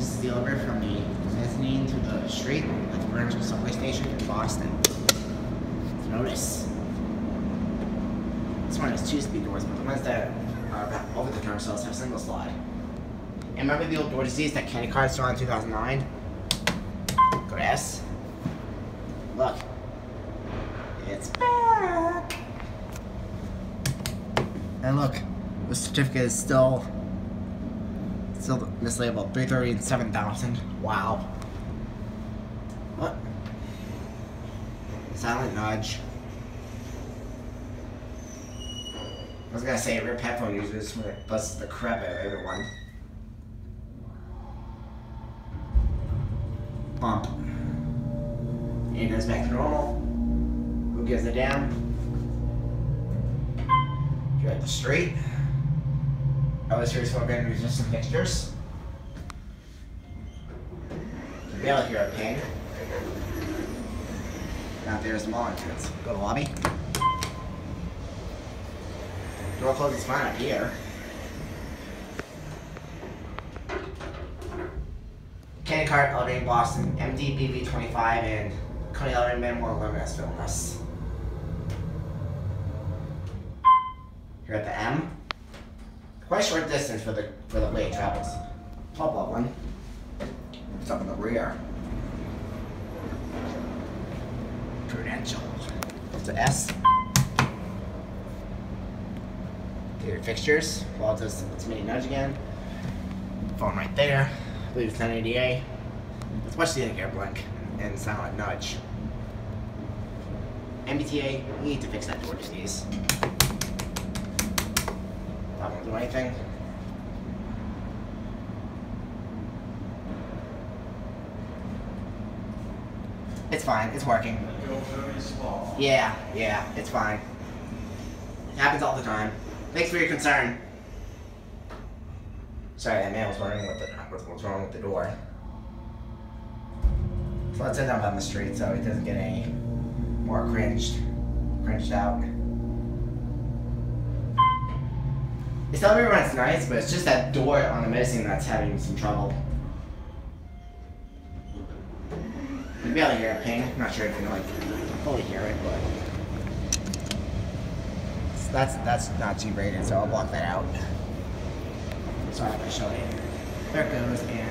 This is the elevator from the mezzanine to the street at the Burns subway station in Boston. Notice. This one has 2 speed doors, but the ones that are over the turnstiles have single slide. And remember the old door disease that Candy Card saw in 2009? Go to S. Look. It's back. And look, the certificate is still mislabeled. 330 and 7,000. Wow. What? Silent nudge. I was gonna say rip headphone users when it busts the crap out of everyone. Bump. And it goes back to normal. Who gives a damn? You're at the street. I was here smoking resistant fixtures. You can barely hear a ping. Now there's the mall entrance. Go to lobby. Door closes fine up here. Candy Cart, Elevating Boston, MDBB25, and Coney Island Memoir Luminous film this. You're at the M. Quite short distance for the way it travels. Top level one. It's up in the rear. Prudential. It's an S. Your fixtures. Well, it's mini nudge again. Phone right there. I believe it's 1080A. Let's watch the indicator blink and silent nudge. MBTA, we need to fix that door disease. That won't do anything. It's fine, it's working. Yeah, it's fine. It happens all the time. Thanks for your concern. Sorry, that man was wondering what's wrong with the door. So let's end up on the street so it doesn't get any more cringed out. This elevator runs nice, but it's just that door on the mezzanine that's having some trouble. You can barely hear a ping. I'm not sure if you can fully hear it, but that's not G-rated, so I'll block that out. Sorry if I showed it. There it goes, and